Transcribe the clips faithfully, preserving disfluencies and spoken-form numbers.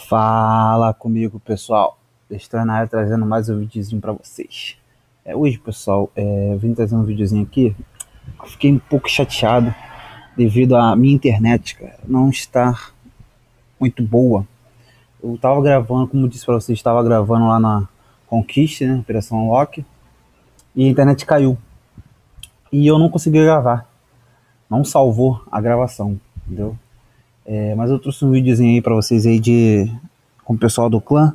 Fala comigo, pessoal. Estou na área trazendo mais um videozinho para vocês. É, hoje, pessoal, é, eu vim trazer um videozinho aqui. Eu fiquei um pouco chateado devido à minha internet, cara, não estar muito boa. Eu tava gravando, como eu disse para vocês, estava gravando lá na Conquista, né, Operação Loki, e a internet caiu. E eu não consegui gravar. Não salvou a gravação, entendeu? É, mas eu trouxe um videozinho aí pra vocês aí de com o pessoal do clã.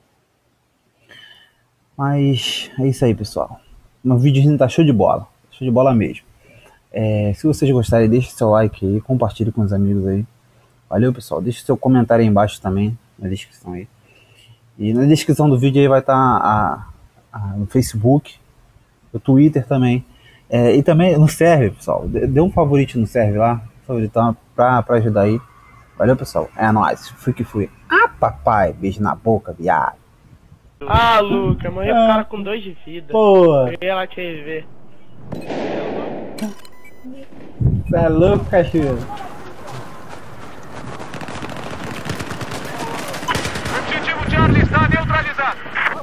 Mas é isso aí, pessoal. O videozinho tá show de bola. Show de bola mesmo. É, se vocês gostarem, deixe seu like aí, compartilhe com os amigos aí. Valeu, pessoal. Deixe seu comentário aí embaixo também, na descrição aí. E na descrição do vídeo aí vai estar tá a, a, no Facebook, no Twitter também. É, e também no server, pessoal. Dê um favorito no server lá, favoritão pra, pra ajudar aí. Valeu, pessoal. É nóis. Fui que fui. Ah, papai. Beijo na boca, viado. Ah, Luca, morreu o cara com dois de vida. Pô. Eu ia lá te ver. Você é louco, cachorro. Objetivo Charlie está neutralizado.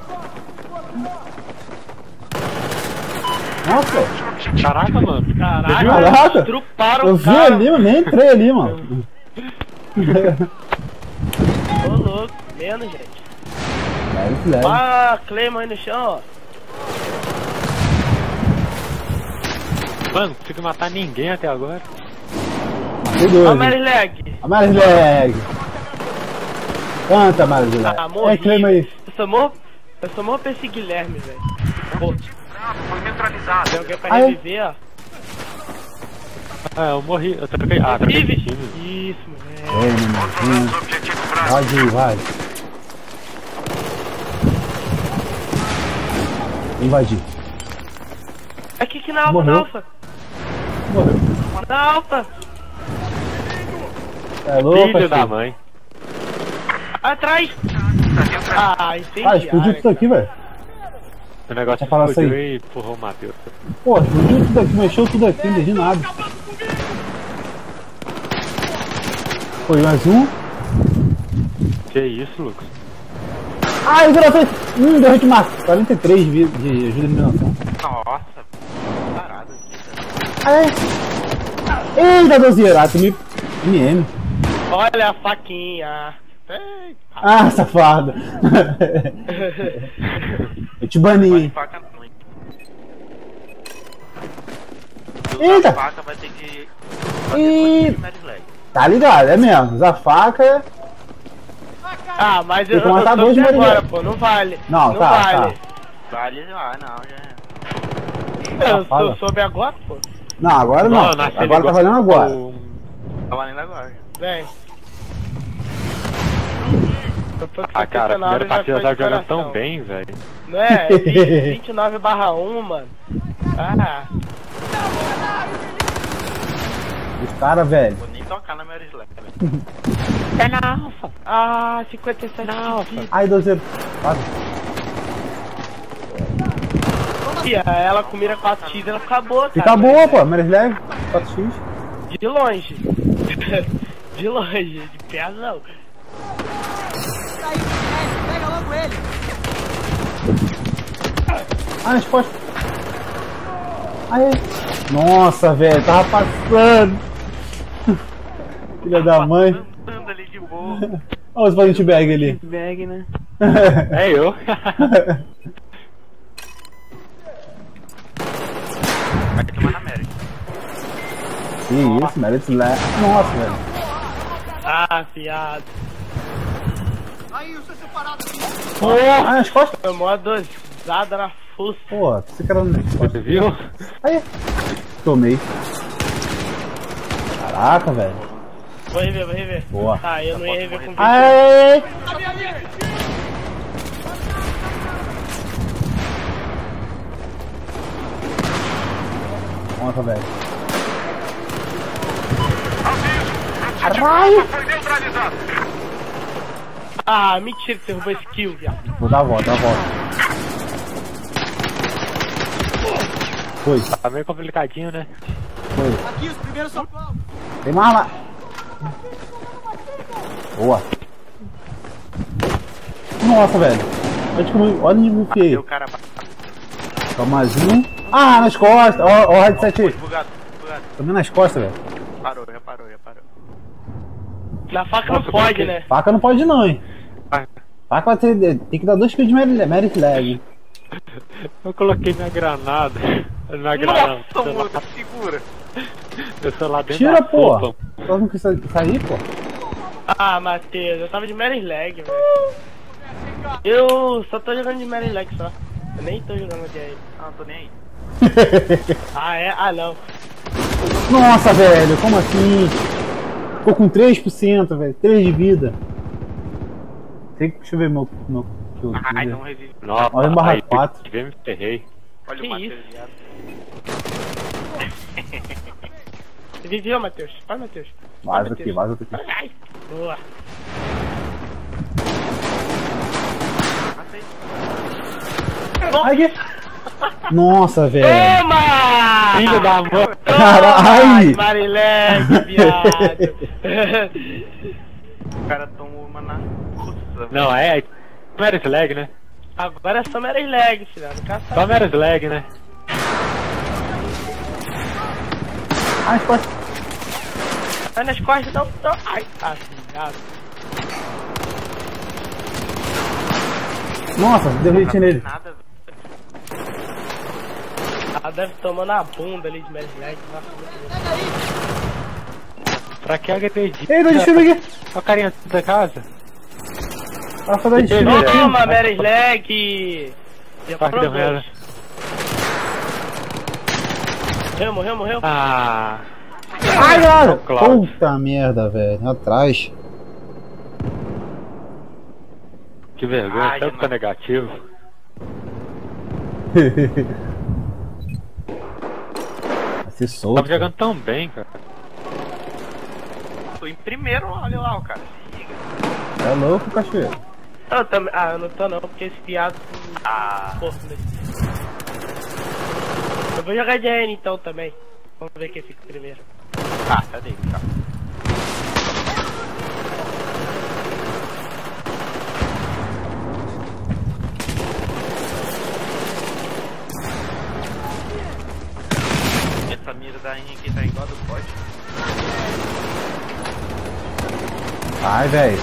Nossa. Caraca, mano. Caraca, Caraca. truparam Eu o vi cara. ali, eu nem entrei ali, mano. Ô, louco, menos, gente. Leve, leve. Ah, Clemo aí no chão, ó. Mano, não consigo matar ninguém até agora. Matei dois. Ó, hein? Mary Leg. A Marisleg. Canta, Marisleg. Ah, morri. É, clima aí. Eu só morro, eu só morro pra esse Guilherme, velho. Pô, Foi neutralizado. tem alguém pra Ai. reviver, ó. Ah, eu morri. Eu troquei. Ah, troquei de Vive. time. Isso, velho. Ei, menino. Controlamos o objetivo Bravo. Pode ir, vai. Invadir. Aqui que na alfa, Morreu. na alfa. Morreu. Na alfa. É louco, Filho da filho. mãe. Atrás. Ah, entendi. Ah, explodiu tudo aqui, velho. O negócio Deixa eu falar explodiu isso aí. e empurrou o Matheus. Pô, explodiu tudo aqui, mexeu tudo aqui, não entendi nada. Foi mais um. Que isso, Lucas? Ai, virou frente. Hum, deu hit mark. quarenta e três de, de ajuda de eliminação. Nossa, parado aqui. Ai. Eita, dozeiro. Ah, tu me... M M. Olha a faquinha. Eita. Ah, safado. Eu te bani. Faca não. Eita. A faca vai ter que Ih, Mary Leg. tá ligado, é mesmo. Usar faca. Ah, mas eu, Tem que eu matar tô dois de agora, Maria. pô, não vale. Não, não tá, vale. Vale lá, não, já é. Eu, Safado. eu soube agora, pô. Não, agora não. Não, nasce Agora tá ele valendo agora. o- Tá valendo agora. Vem. Depois que Ah, você cara, a pensa na hora, primeira já partida foi tá de jogando coração. tão bem, velho. Não é? É vinte e nove barra um, mano. Ah, Os caras, velho. Vou nem tocar na Mary Leg. É na alfa. ah, cinquenta e sete de vida. Ai, dozeiro. Quase. Tia, ela com mira quatro x, ela fica boa, cara. Fica boa, pô. Menos leve. quatro x. De longe. De longe, de pé não. Pega logo ele! Ah, nas costas. Ai. Nossa, velho. Tava passando. Filha da mãe. Andando ali de boa. Olha os valente bag ali. Bag, né? É eu. Vai tomar na Mary. Que isso, Merit Leve. Nossa, velho. Ah, fiado. Aí, o seu separado aqui! Ah, nas costas. Foi mó dosada na fuça. Pô, você quer nas Você costas. viu? Aí. Tomei. Caraca, velho. Vou rever, vou rever. Boa. Ah, eu não ia rever com vinte. Ai. Conta, velho. Caralho. Foi neutralizado. Ah, mentira que você roubou esse kill, viado. Vou dar a volta, dar a volta. Foi, Tá meio complicadinho, né? foi. Aqui, os primeiros socorros! Tem mais lá. Boa. Nossa, velho. Olha como, olha onde me enfiei. O cara Calma, mais um. Ah, nas costas. Ó, ó o headset aí. bugado, bugado. Também nas costas, velho. Parou, já parou, já parou. Na faca Nossa, não pode, por quê? né? Faca não pode não, hein. Ah, Faca vai ter, tem que dar dois speed merit lag. eu coloquei minha granada. Na granada. Nossa, mano, segura. Eu sou lá dentro Tira, da pô. roupa. Só não quis sair, pô. Ah, Matheus, eu tava de Mary Lag, velho. Eu só tô jogando de Mary Lag só. Eu nem tô jogando de aí. Ah, não tô nem aí. Ah, é? Ah, não. Nossa, velho, como assim? Ficou com três por cento, velho. três de vida. Tem que, deixa eu ver meu... meu que eu Ah, vi. então revive. Nossa, Olha o barra aí, quatro. que me ferrei. Olha Que o Matheus isso? viado. Viveu, Matheus. Vai, Matheus. Vaza Matheus. aqui, vaza aqui. Ai, boa. Ai, que... Nossa, velho. Toma! Filho da mãe. Caralho! Mary Lag, viado. O cara tomou uma na... Nossa, Não, é. Mary Slag, né? Agora é só Mary Lag, filho. Só Mary Slag, né? Ai, as costas. Vai nas costas, não, não. Ai, tá, viado. Nossa, deu hit nele. nada, velho. Ela deve tomar na bunda ali de Mary Lag. Nossa, muito bom. Pega aí! Pra que acredito? Ei, dois de filme aqui. Olha o carinha da casa. Ela foi dois de filme aqui. Toma, Mary Lag! Já Parte da provou. merda. Morreu, morreu, morreu. Ah. Ai, cara. Cláudio. Puta merda, velho. Atrás. Que vergonha, Ai, tanto mano. tá negativo. Vai ser solto. Tava jogando tão bem, cara. Tô em primeiro, olha lá o cara. Se liga. cara. É louco, cachoeiro. Eu também. Ah, eu não tô não, porque esse viado. Ah, Porra, né? Eu vou jogar de N então também. Vamos ver quem fica primeiro. ah, cadê? Tá. Essa mira da Henry aqui tá igual a do pote. Ai, velho.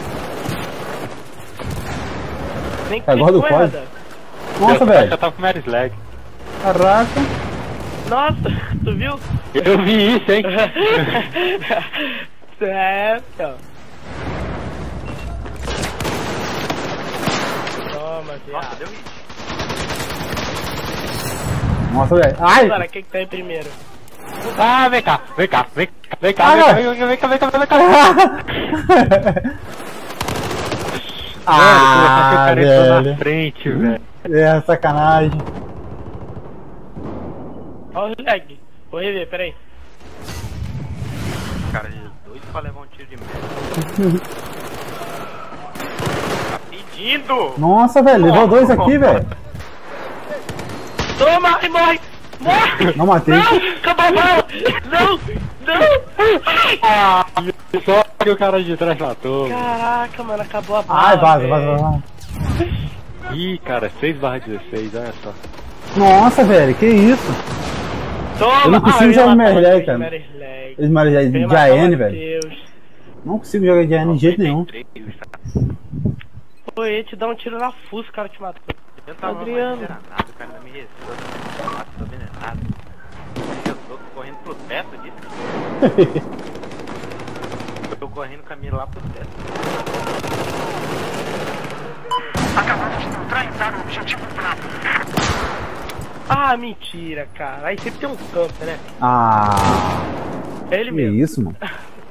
Nem Tá igual do clicou, código. Radar. Nossa, Eu velho. já tava com Mary Slag. Caraca. Nossa, tu viu? Eu vi isso, hein? Certo. Toma, Nossa, viado. deu hit. Nossa, velho. Ai. Agora, quem que tá em primeiro? Ah, vem cá, vem cá, vem cá, vem cá, Ah, vem cá, não. vem cá, vem cá, vem cá, vem cá. Ah, Mano, eu tô velho. na frente, velho. É, sacanagem. Olha o lag. Vou rever, peraí. Cara, de dois pra levar um tiro de merda. Tá pedindo! Nossa, velho. Levou dois aqui, velho. Toma e morre! Morre! Não matei. Não! Acabou a bala! Não! Não! Ah, só que o cara de trás matou. Caraca, mano, acabou a bala. Ai, vaza, velho. vaza, vaza. Ih, cara, seis barra dezesseis, olha só. Nossa, velho. Que isso? Toma! Eu não consigo Ah, eu ia jogar matar Mary o Lag, cara. Mary Lag. Eles maram Eu ia de matar A o N, velho. Matheus. Não consigo jogar de A N de jeito nenhum. Pô, eu ia te dar um tiro na fuça, o cara te matou. Eu tava Adriano. mais envenenado, o cara ainda me restou. Nossa, tô envenenado. Eu tô correndo pro teto disso. Eu tô correndo com a mira lá pro teto. Acabamos de neutralizar o objetivo Bravo. Ah, mentira, cara. Aí sempre tem um campo, né? Ah. É ele Que mesmo. isso, mano.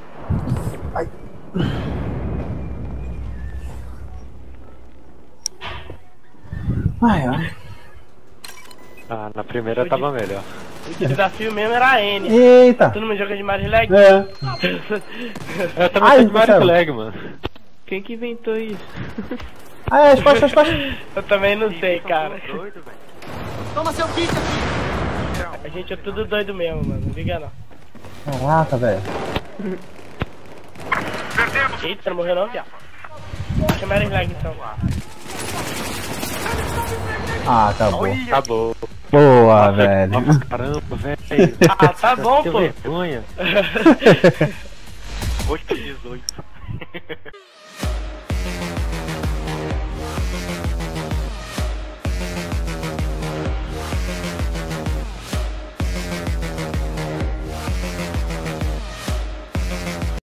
Ai, ai. Ah, na primeira tava melhor. O desafio mesmo era a N. Eita. Tu não me joga de Mary Lag? É. Eu também Ai, tô de Mary Marcelo. Lag, mano. Quem que inventou isso? Ai, as costas, as costas. Eu também não sei, cara. Doido, velho. Toma seu kit aqui. A gente é tudo doido mesmo, mano. Não liga não. Caraca, velho. Eita, não morreu não, viado. Acho que é Mary Lag então. Ah, acabou. Olha. Acabou. Boa, velho. Nossa, caramba, velho. Ah, tá bom, Que pô. vergonha. oito a dezoito.